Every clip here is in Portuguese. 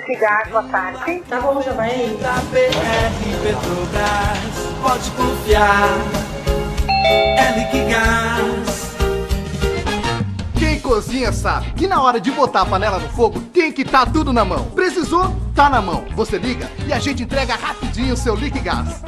Liquigás, boa tarde. Tá bom, já vai aí. Da BR Petrobras, pode confiar, é Liquigás. Quem cozinha sabe que na hora de botar a panela no fogo tem que estar tudo na mão. Precisou? Tá na mão. Você liga e a gente entrega rapidinho o seu Liquigás.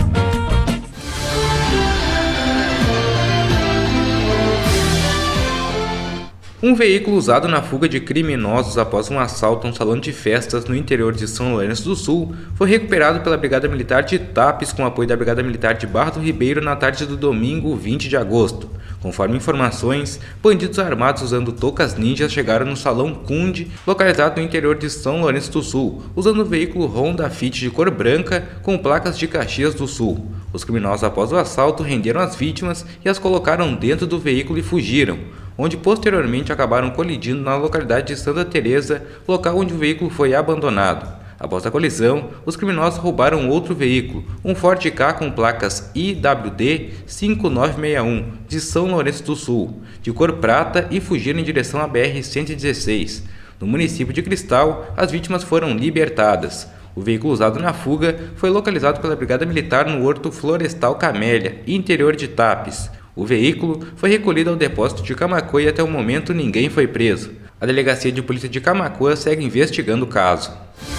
Um veículo usado na fuga de criminosos após um assalto a um salão de festas no interior de São Lourenço do Sul foi recuperado pela Brigada Militar de Tapes com apoio da Brigada Militar de Barra do Ribeiro na tarde do domingo 20 de agosto. Conforme informações, bandidos armados usando toucas ninjas chegaram no Salão Cunde, localizado no interior de São Lourenço do Sul, usando o veículo Honda Fit de cor branca com placas de Caxias do Sul. Os criminosos após o assalto renderam as vítimas e as colocaram dentro do veículo e fugiram, onde posteriormente acabaram colidindo na localidade de Santa Teresa, local onde o veículo foi abandonado. Após a colisão, os criminosos roubaram outro veículo, um Ford Ka com placas IWD 5961, de São Lourenço do Sul, de cor prata e fugiram em direção à BR-116. No município de Cristal, as vítimas foram libertadas. O veículo usado na fuga foi localizado pela Brigada Militar no Horto Florestal Camélia, interior de Tapes. O veículo foi recolhido ao depósito de Camaquã e até o momento ninguém foi preso. A Delegacia de Polícia de Camaquã segue investigando o caso.